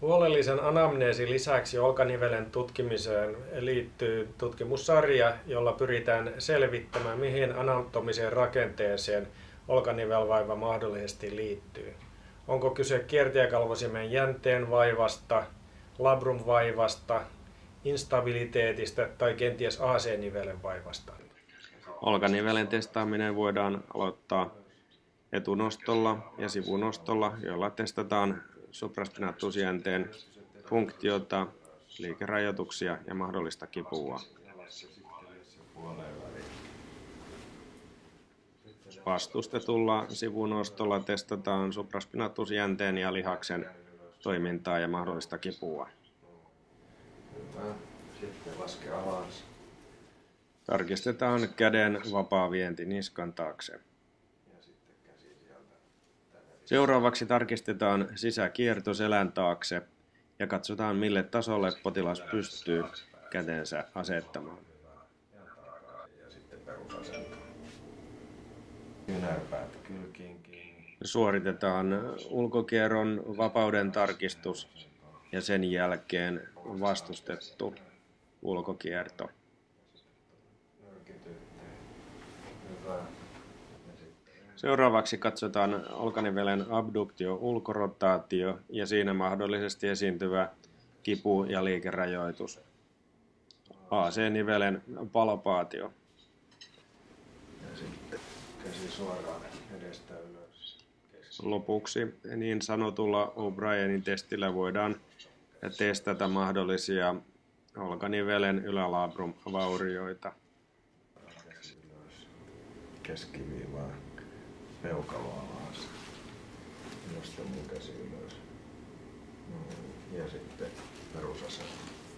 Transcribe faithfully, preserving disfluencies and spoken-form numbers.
Huolellisen anamneesin lisäksi olkanivelen tutkimiseen liittyy tutkimussarja, jolla pyritään selvittämään, mihin anatomiseen rakenteeseen olkanivelvaiva mahdollisesti liittyy. Onko kyse kiertäjäkalvosimen jänteen vaivasta, labrum-vaivasta, instabiliteetista tai kenties A C-nivelen vaivasta? Olkanivelen testaaminen voidaan aloittaa etunostolla ja sivunostolla, joilla testataan supraspinatusjänteen funktiota, liikerajoituksia ja mahdollista kipua. Vastustetulla sivunostolla testataan supraspinatusjänteen ja lihaksen toimintaa ja mahdollista kipua. Sitten laske alas. Tarkistetaan käden vapaa vienti niskan taakse. Seuraavaksi tarkistetaan sisäkierto selän taakse ja katsotaan, mille tasolle potilas pystyy kätensä asettamaan. Kynärpäät kylkiin kiinni. Suoritetaan ulkokierron vapauden tarkistus ja sen jälkeen vastustettu ulkokierto. Seuraavaksi katsotaan olkanivelen abduktio-ulkorotaatio ja siinä mahdollisesti esiintyvä kipu- ja liikerajoitus. A C-nivelen palpaatio. Ja sitten käsi suoraan edestä ylös. Lopuksi niin sanotulla O'Brienin testillä voidaan testata mahdollisia olkanivelen ylälabrum-vaurioita. Käsi ylös. Keskiviivaa. Peukaloa alas. Nosta mun käsi ylös. Ja sitten perusasento.